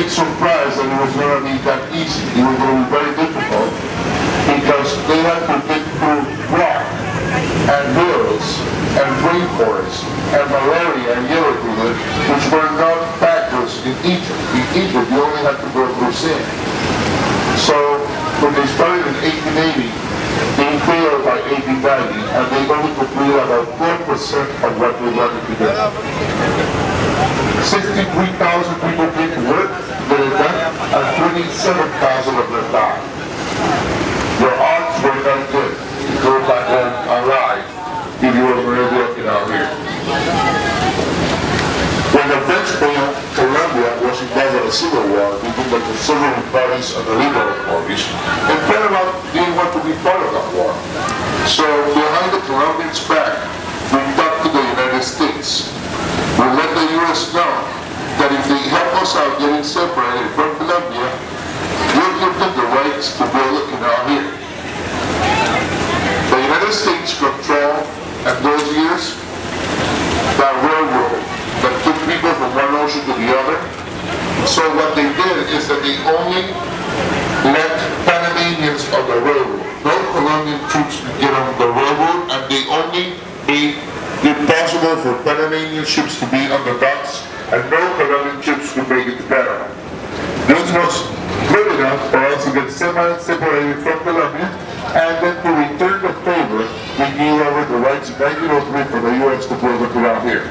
bit surprised that it was going to be that easy. It was going to be very difficult because they had to get through rock and hills and rainforests and malaria and yellow fever, which were not factors in Egypt. In Egypt, you only had to go through sand. So when they started in 1880, they failed by 1890, and they only completed about 4% of what they wanted to do. 63,000 people came to work, get it done, and 27,000 of them died. Your odds were not good to go back home alive if you were really working out here. When the French failed, Colombia was involved in a civil war between the conservative parties and the liberal parties, and Panama didn't want to be part of that war. So behind the Colombians' back, we talked to the United States. We let the U.S. know that if they help us out getting separated from Colombia, we'll give them the rights to build a canal here. The United States controlled, at those years, that railroad that took people from one ocean to the other. So what they did is that they only let Panamanians on the railroad. No Colombian troops could get on the railroad, and they only made it possible for Panamanian ships to be on the docks, and no Colombian ships could make it to Panama. This was good enough for us to get semi-separated from Colombia, and then to return the favor, we gave over the rights in 1903 for the U.S. to build a canal here.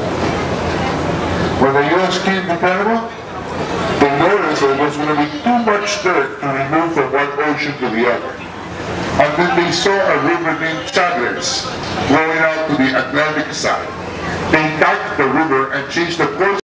When the U.S. came to Panama, they noticed that there was going to be too much dirt to remove from one ocean to the other. And then they saw a river named Chagres flowing out to the Atlantic side. They diked the river and changed the course